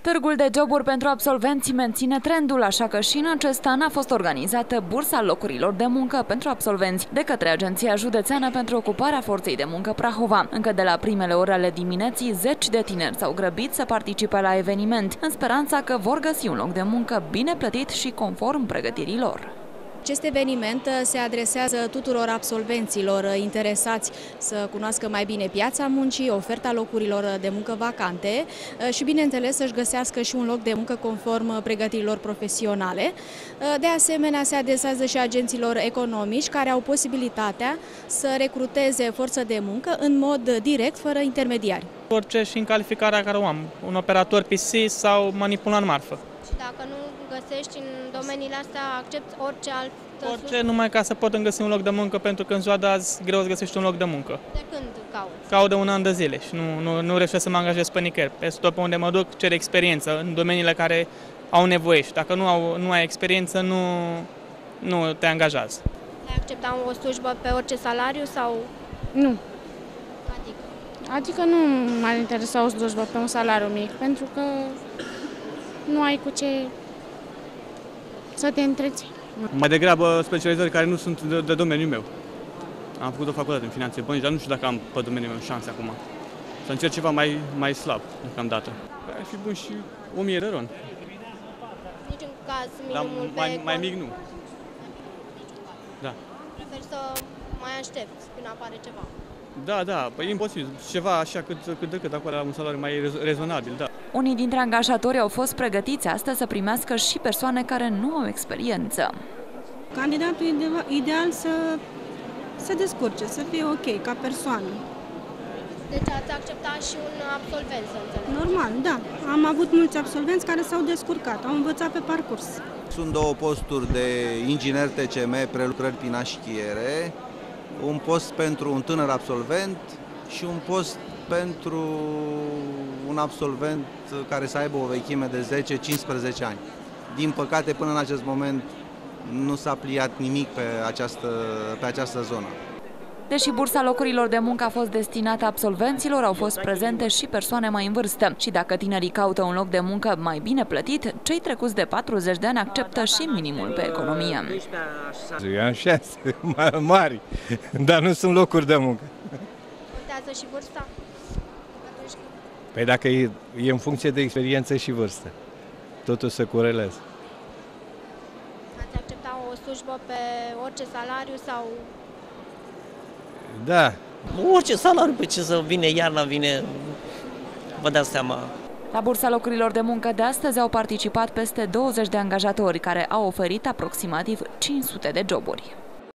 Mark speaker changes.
Speaker 1: Târgul de joburi pentru absolvenți menține trendul, așa că și în acest an a fost organizată bursa locurilor de muncă pentru absolvenți de către Agenția Județeană pentru Ocuparea Forței de Muncă Prahova. Încă de la primele ore ale dimineții, zeci de tineri s-au grăbit să participe la eveniment, în speranța că vor găsi un loc de muncă bine plătit și conform pregătirii lor.
Speaker 2: Acest eveniment se adresează tuturor absolvenților interesați să cunoască mai bine piața muncii, oferta locurilor de muncă vacante și, bineînțeles, să-și găsească și un loc de muncă conform pregătirilor profesionale. De asemenea, se adresează și agenților economici care au posibilitatea să recruteze forță de muncă în mod direct, fără intermediari.
Speaker 3: Orice și în calificarea care o am, un operator PC sau manipulant marfă.
Speaker 4: Și dacă nu găsești în domeniile astea, accepti orice altă
Speaker 3: Orice, numai ca să pot găsi un loc de muncă, pentru că în ziua de azi greu să găsești un loc de muncă.
Speaker 4: De când cauți?
Speaker 3: Caut de un an de zile și nu reușesc să mă angajez pe nicăieri. Peste tot pe unde mă duc cer experiență în domeniile care au nevoie și dacă nu ai experiență, nu te angajează.
Speaker 4: Ai accepta o slujbă pe orice salariu sau?
Speaker 5: Nu.
Speaker 4: Adică
Speaker 5: nu m-ar interesa o slujbă pe un salariu mic, pentru că nu ai cu ce să te întreții.
Speaker 6: Mai degrabă specializări care nu sunt de domeniul meu. Am făcut o facultate în finanțe bănci, dar nu știu dacă am pe domeniul meu șanse acum. Să încerc ceva mai slab deocamdată. Ar fi bun și 1000 de ron.
Speaker 4: Niciun caz minimul
Speaker 6: mai mic nu. Da.
Speaker 4: Preferi să mai aștepți până apare ceva.
Speaker 6: Da, păi e imposibil. Ceva așa cât de cât acolo la un salariu mai rezonabil, da.
Speaker 1: Unii dintre angajatori au fost pregătiți astăzi să primească și persoane care nu au experiență.
Speaker 7: Candidatul ideal să se descurce, să fie ok ca persoană.
Speaker 4: Deci ați acceptat și un absolvent, să înțeleg.
Speaker 7: Normal, da. Am avut mulți absolvenți care s-au descurcat, au învățat pe parcurs.
Speaker 8: Sunt două posturi de inginer TCM, prelucrări pinașchiere, un post pentru un tânăr absolvent și un post pentru un absolvent care să aibă o vechime de 10-15 ani. Din păcate, până în acest moment, nu s-a pliat nimic pe această zonă.
Speaker 1: Deși bursa locurilor de muncă a fost destinată absolvenților, au fost prezente și persoane mai în vârstă. Și dacă tinerii caută un loc de muncă mai bine plătit, cei trecuți de 40 de ani acceptă și minimul pe economie.
Speaker 9: Eu am șanse mari, dar nu sunt locuri de muncă.
Speaker 4: Contează și vârsta?
Speaker 9: Păi dacă e în funcție de experiență și vârstă, totul se corelează.
Speaker 4: Ați accepta o slujbă pe orice salariu sau?
Speaker 9: Da.
Speaker 10: Orice salariu, pe ce să vine iarna, vă dați seama.
Speaker 1: La bursa locurilor de muncă de astăzi au participat peste 20 de angajatori care au oferit aproximativ 500 de joburi.